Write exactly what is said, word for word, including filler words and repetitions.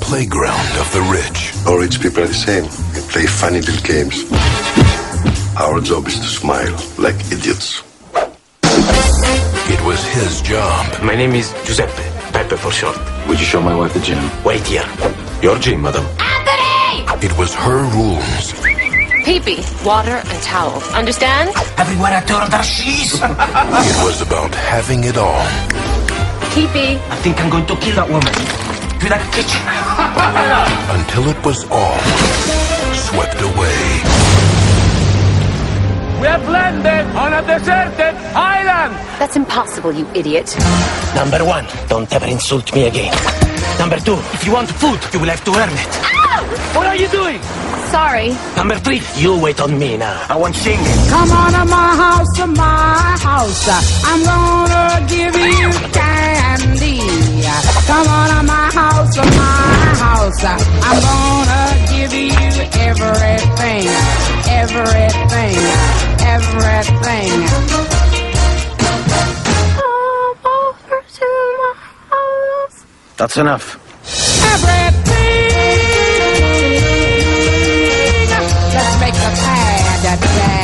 playground of the rich. All rich people are the same. They play funny little games. Our job is to smile like idiots. It was his job. My name is Giuseppe, Pepe for short. Would you show my wife the gym? Wait here. Your gym, madam. Anthony! It was her rules. Pee-pee, water, and towel. Understand? Everywhere I turn, there she is. It was about having it all. Pee-pee. I think I'm going to kill that woman. To that kitchen. Until it was all swept away. We have landed on a deserted island! That's impossible, you idiot. Number one, don't ever insult me again. Number two, if you want food, you will have to earn it. Ow! What are you doing? Sorry. Number three, you wait on me now. I want singing. Come on to my house, to my house. I'm gonna give you candy. Come on to my house, to my house. I'm gonna give you everything, everything, everything. Come over to my house. That's enough. Everything. Let's make a pad.